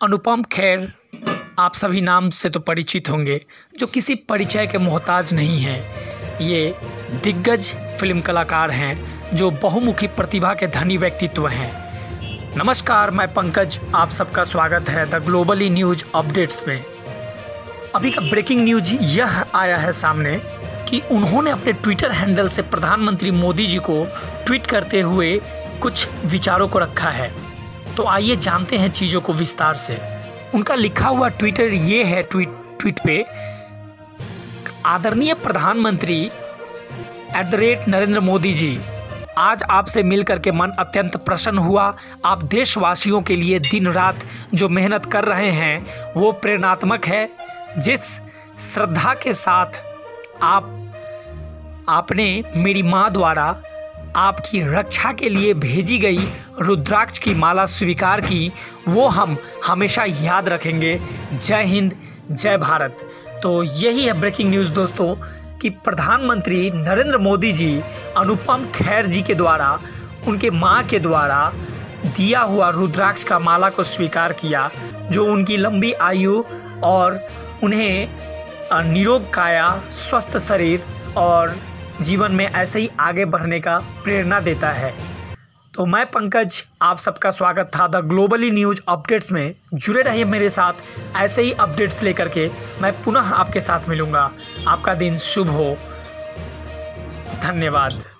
अनुपम खेर आप सभी नाम से तो परिचित होंगे, जो किसी परिचय के मोहताज नहीं हैं। ये दिग्गज फिल्म कलाकार हैं जो बहुमुखी प्रतिभा के धनी व्यक्तित्व हैं। नमस्कार, मैं पंकज, आप सबका स्वागत है द ग्लोबली न्यूज़ अपडेट्स में। अभी का ब्रेकिंग न्यूज यह आया है सामने कि उन्होंने अपने ट्विटर हैंडल से प्रधानमंत्री मोदी जी को ट्वीट करते हुए कुछ विचारों को रखा है। तो आइए जानते हैं चीज़ों को विस्तार से। उनका लिखा हुआ ट्विटर ये है, ट्वीट पे, आदरणीय प्रधानमंत्री @नरेंद्र मोदी जी, आज आपसे मिलकर के मन अत्यंत प्रसन्न हुआ। आप देशवासियों के लिए दिन रात जो मेहनत कर रहे हैं वो प्रेरणात्मक है। जिस श्रद्धा के साथ आपने मेरी माँ द्वारा आपकी रक्षा के लिए भेजी गई रुद्राक्ष की माला स्वीकार की, वो हम हमेशा याद रखेंगे। जय हिंद, जय भारत। तो यही है ब्रेकिंग न्यूज़ दोस्तों कि प्रधानमंत्री नरेंद्र मोदी जी अनुपम खेर जी के द्वारा, उनके माँ के द्वारा दिया हुआ रुद्राक्ष का माला को स्वीकार किया, जो उनकी लंबी आयु और उन्हें निरोग काया, स्वस्थ शरीर और जीवन में ऐसे ही आगे बढ़ने का प्रेरणा देता है। तो मैं पंकज, आप सबका स्वागत था द ग्लोबली न्यूज़ अपडेट्स में। जुड़े रहिए मेरे साथ, ऐसे ही अपडेट्स लेकर के मैं पुनः आपके साथ मिलूँगा। आपका दिन शुभ हो। धन्यवाद।